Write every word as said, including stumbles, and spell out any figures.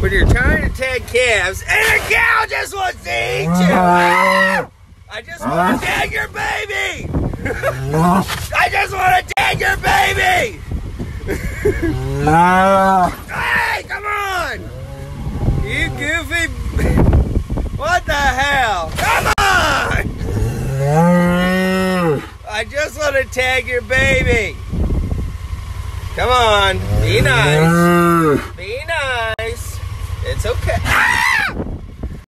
when you're trying to tag calves and a cow just wants to eat you. I just want to tag your baby. I just want to tag your baby. Hey, come on. You goofy. What the hell? Come on. I just want to tag your baby. Come on. Be nice. Be nice. It's okay.